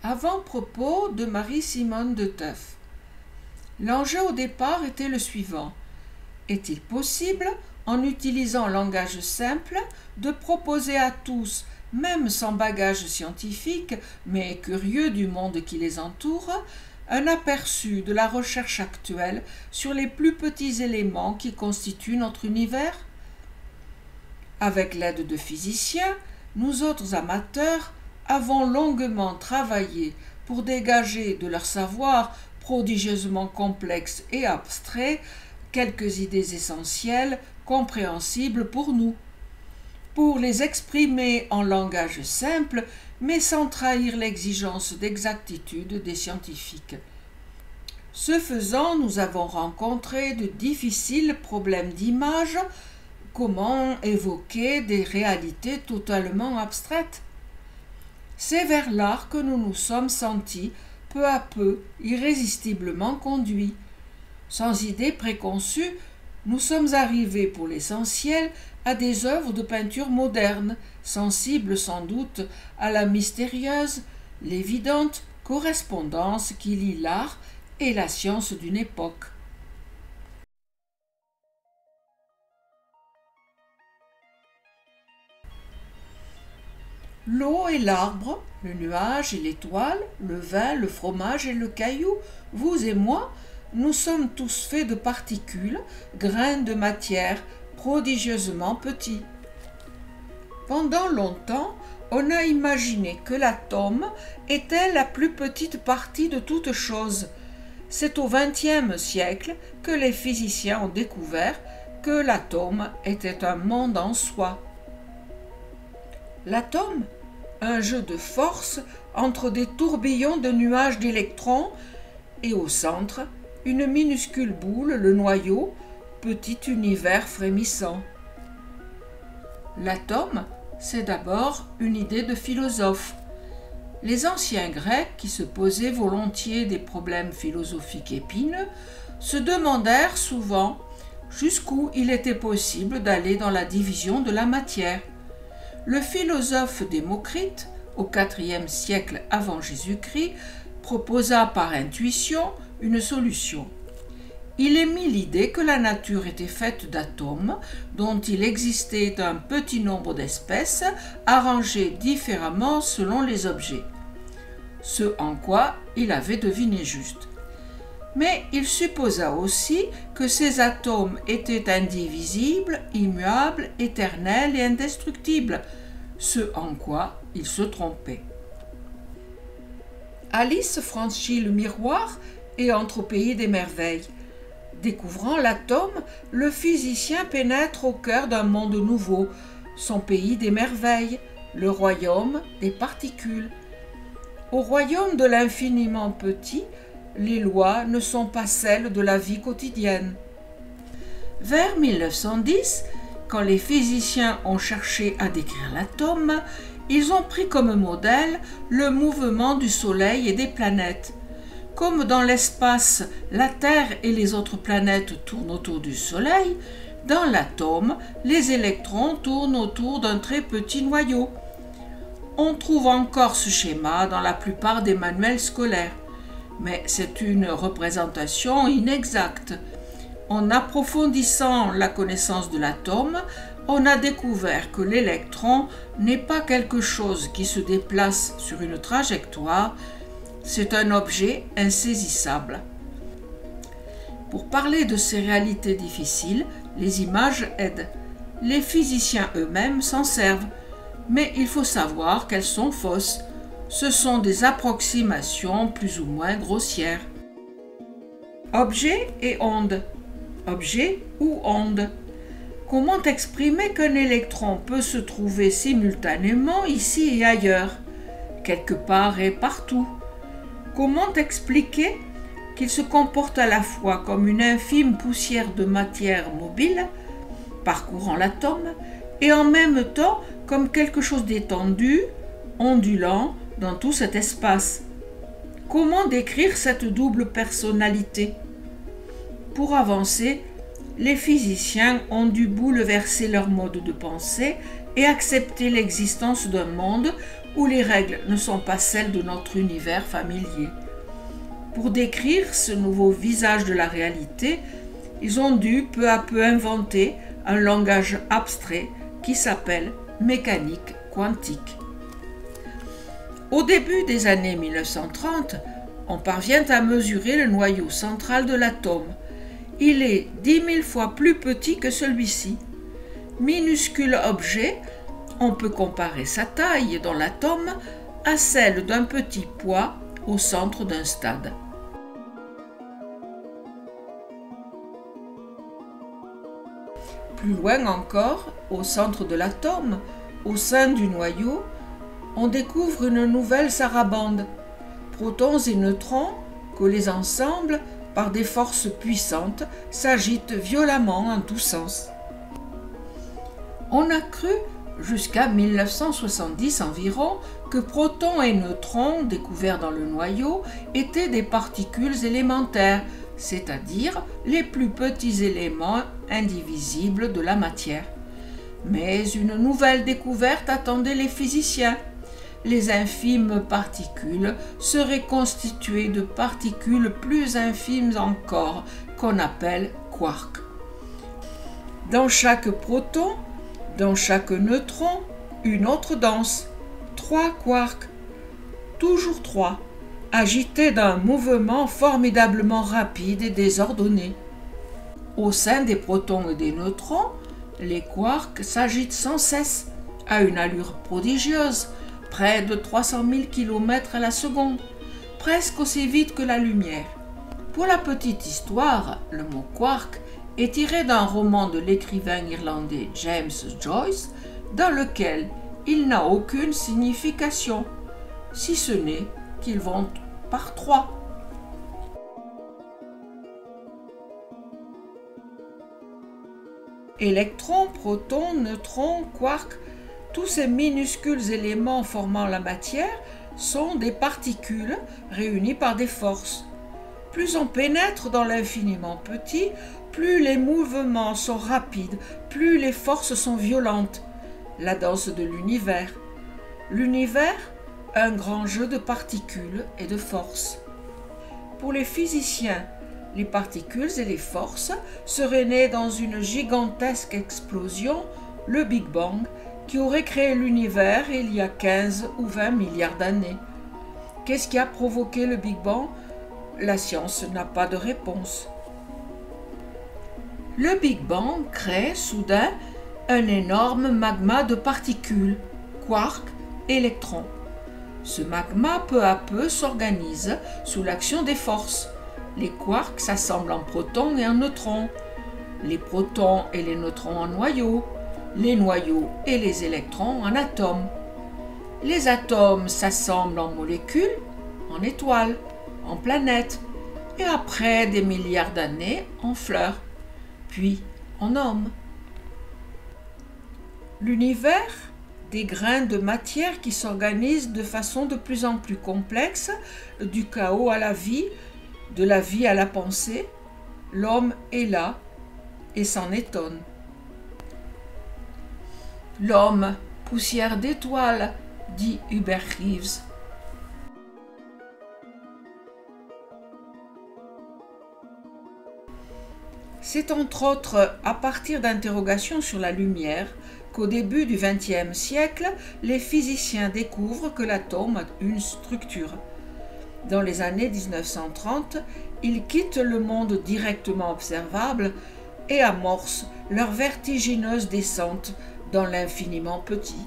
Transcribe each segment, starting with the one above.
Avant-propos de Marie-Simone de Teuf. L'enjeu au départ était le suivant. Est-il possible, en utilisant un langage simple, de proposer à tous, même sans bagage scientifique, mais curieux du monde qui les entoure, un aperçu de la recherche actuelle sur les plus petits éléments qui constituent notre univers? Avec l'aide de physiciens, nous autres amateurs avons longuement travaillé pour dégager de leur savoir prodigieusement complexe et abstrait quelques idées essentielles, compréhensibles pour nous, pour les exprimer en langage simple, mais sans trahir l'exigence d'exactitude des scientifiques. Ce faisant, nous avons rencontré de difficiles problèmes d'image. Comment évoquer des réalités totalement abstraites? C'est vers l'art que nous nous sommes sentis, peu à peu, irrésistiblement conduits. Sans idée préconçue, nous sommes arrivés pour l'essentiel à des œuvres de peinture moderne, sensibles sans doute à la mystérieuse, l'évidente correspondance qui lie l'art et la science d'une époque. L'eau et l'arbre, le nuage et l'étoile, le vin, le fromage et le caillou, vous et moi, nous sommes tous faits de particules, grains de matière prodigieusement petits. Pendant longtemps, on a imaginé que l'atome était la plus petite partie de toute chose. C'est au XXe siècle que les physiciens ont découvert que l'atome était un monde en soi. L'atome, un jeu de force entre des tourbillons de nuages d'électrons et au centre, une minuscule boule, le noyau, petit univers frémissant. L'atome, c'est d'abord une idée de philosophe. Les anciens Grecs, qui se posaient volontiers des problèmes philosophiques épineux, se demandèrent souvent jusqu'où il était possible d'aller dans la division de la matière. Le philosophe Démocrite, au IVe siècle avant Jésus-Christ, proposa par intuition une solution. Il émit l'idée que la nature était faite d'atomes dont il existait un petit nombre d'espèces arrangées différemment selon les objets, ce en quoi il avait deviné juste. Mais il supposa aussi que ces atomes étaient indivisibles, immuables, éternels et indestructibles, ce en quoi il se trompait. Alice franchit le miroir et entre au pays des merveilles. Découvrant l'atome, le physicien pénètre au cœur d'un monde nouveau, son pays des merveilles, le royaume des particules. Au royaume de l'infiniment petit, les lois ne sont pas celles de la vie quotidienne. Vers 1910, quand les physiciens ont cherché à décrire l'atome, ils ont pris comme modèle le mouvement du Soleil et des planètes. Comme dans l'espace, la Terre et les autres planètes tournent autour du Soleil, dans l'atome, les électrons tournent autour d'un très petit noyau. On trouve encore ce schéma dans la plupart des manuels scolaires, mais c'est une représentation inexacte. En approfondissant la connaissance de l'atome, on a découvert que l'électron n'est pas quelque chose qui se déplace sur une trajectoire, c'est un objet insaisissable. Pour parler de ces réalités difficiles, les images aident. Les physiciens eux-mêmes s'en servent, mais il faut savoir qu'elles sont fausses. Ce sont des approximations plus ou moins grossières. Objet et onde. Objet ou onde. Comment exprimer qu'un électron peut se trouver simultanément ici et ailleurs, quelque part et partout? Comment expliquer qu'il se comporte à la fois comme une infime poussière de matière mobile, parcourant l'atome, et en même temps comme quelque chose d'étendu, ondulant dans tout cet espace? Comment décrire cette double personnalité? Pour avancer, les physiciens ont dû bouleverser leur mode de pensée et accepter l'existence d'un monde où les règles ne sont pas celles de notre univers familier. Pour décrire ce nouveau visage de la réalité, ils ont dû peu à peu inventer un langage abstrait qui s'appelle mécanique quantique. Au début des années 1930, on parvient à mesurer le noyau central de l'atome. Il est 10 000 fois plus petit que celui-ci. Minuscule objet, on peut comparer sa taille dans l'atome à celle d'un petit pois au centre d'un stade. Plus loin encore, au centre de l'atome, au sein du noyau, on découvre une nouvelle sarabande. Protons et neutrons, collés ensemble par des forces puissantes, s'agitent violemment en tous sens. On a cru, jusqu'à 1970 environ, que protons et neutrons, découverts dans le noyau, étaient des particules élémentaires, c'est-à-dire les plus petits éléments indivisibles de la matière. Mais une nouvelle découverte attendait les physiciens. Les infimes particules seraient constituées de particules plus infimes encore, qu'on appelle quarks. Dans chaque proton, dans chaque neutron, une autre danse. 3 quarks, toujours 3, agités d'un mouvement formidablement rapide et désordonné. Au sein des protons et des neutrons, les quarks s'agitent sans cesse, à une allure prodigieuse, près de 300 000 km à la seconde, presque aussi vite que la lumière. Pour la petite histoire, le mot quark est tiré d'un roman de l'écrivain irlandais James Joyce, dans lequel il n'a aucune signification, si ce n'est qu'ils vont par 3. Électrons, protons, neutrons, quarks, tous ces minuscules éléments formant la matière sont des particules réunies par des forces. Plus on pénètre dans l'infiniment petit, plus les mouvements sont rapides, plus les forces sont violentes. La danse de l'univers. L'univers, un grand jeu de particules et de forces. Pour les physiciens, les particules et les forces seraient nées dans une gigantesque explosion, le Big Bang, qui aurait créé l'univers il y a 15 ou 20 milliards d'années. Qu'est-ce qui a provoqué le Big Bang? La science n'a pas de réponse. Le Big Bang crée soudain un énorme magma de particules, quarks, électrons. Ce magma peu à peu s'organise sous l'action des forces. Les quarks s'assemblent en protons et en neutrons, les protons et les neutrons en noyaux, les noyaux et les électrons en atomes. Les atomes s'assemblent en molécules, en étoiles, en planètes, et après des milliards d'années, en fleurs, puis en hommes. L'univers, des grains de matière qui s'organisent de façon de plus en plus complexe, du chaos à la vie, de la vie à la pensée, l'homme est là et s'en étonne. L'homme, poussière d'étoiles, dit Hubert Reeves. C'est entre autres à partir d'interrogations sur la lumière qu'au début du XXe siècle, les physiciens découvrent que l'atome a une structure. Dans les années 1930, ils quittent le monde directement observable et amorcent leur vertigineuse descente dans l'infiniment petit.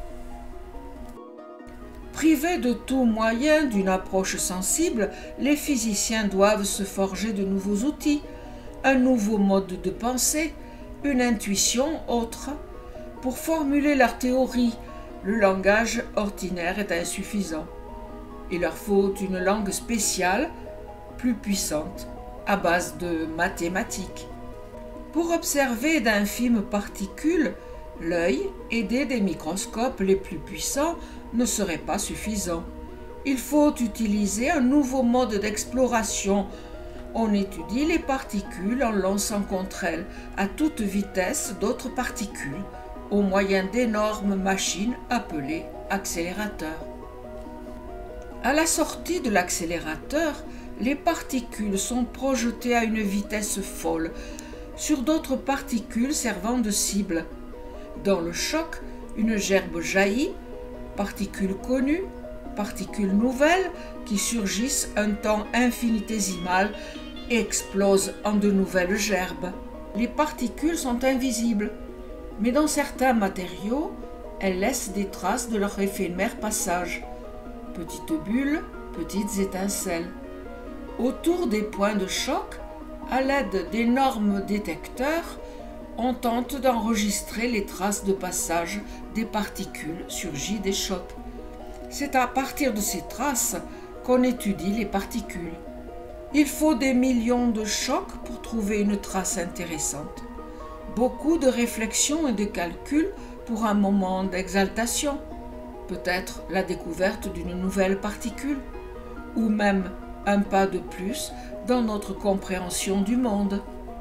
Privés de tout moyen d'une approche sensible, les physiciens doivent se forger de nouveaux outils, un nouveau mode de pensée, une intuition autre. Pour formuler leur théorie, le langage ordinaire est insuffisant. Il leur faut une langue spéciale, plus puissante, à base de mathématiques. Pour observer d'infimes particules, l'œil, aidé des microscopes les plus puissants, ne serait pas suffisant. Il faut utiliser un nouveau mode d'exploration. On étudie les particules en lançant contre elles, à toute vitesse, d'autres particules, au moyen d'énormes machines appelées accélérateur. À la sortie de l'accélérateur, les particules sont projetées à une vitesse folle sur d'autres particules servant de cible. Dans le choc, une gerbe jaillit, particules connues, particules nouvelles qui surgissent un temps infinitésimal et explosent en de nouvelles gerbes. Les particules sont invisibles, mais dans certains matériaux, elles laissent des traces de leur éphémère passage. Petites bulles, petites étincelles. Autour des points de choc, à l'aide d'énormes détecteurs, on tente d'enregistrer les traces de passage des particules surgies des chocs. C'est à partir de ces traces qu'on étudie les particules. Il faut des millions de chocs pour trouver une trace intéressante. Beaucoup de réflexions et de calculs pour un moment d'exaltation. Peut-être la découverte d'une nouvelle particule, ou même un pas de plus dans notre compréhension du monde.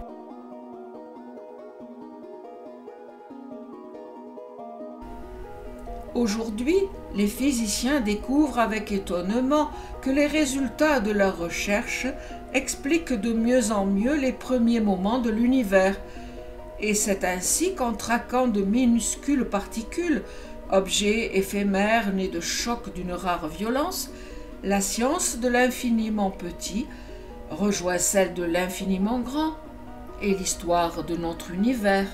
Aujourd'hui, les physiciens découvrent avec étonnement que les résultats de leurs recherches expliquent de mieux en mieux les premiers moments de l'univers. Et c'est ainsi qu'en traquant de minuscules particules, objets éphémères nés de chocs d'une rare violence, la science de l'infiniment petit rejoint celle de l'infiniment grand et l'histoire de notre univers.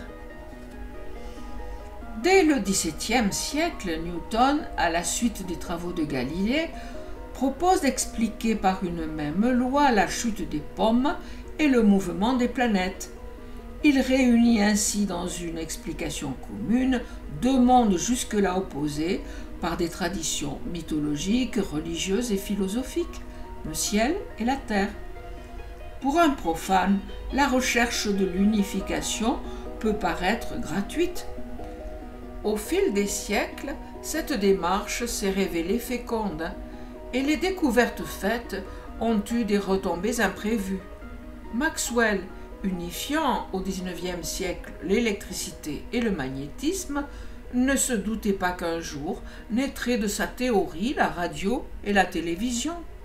Dès le XVIIe siècle, Newton, à la suite des travaux de Galilée, propose d'expliquer par une même loi la chute des pommes et le mouvement des planètes. Il réunit ainsi dans une explication commune deux mondes jusque-là opposés par des traditions mythologiques, religieuses et philosophiques, le ciel et la terre. Pour un profane, la recherche de l'unification peut paraître gratuite. Au fil des siècles, cette démarche s'est révélée féconde et les découvertes faites ont eu des retombées imprévues. Maxwell, unifiant au XIXe siècle l'électricité et le magnétisme, ne se doutait pas qu'un jour naîtrait de sa théorie la radio et la télévision.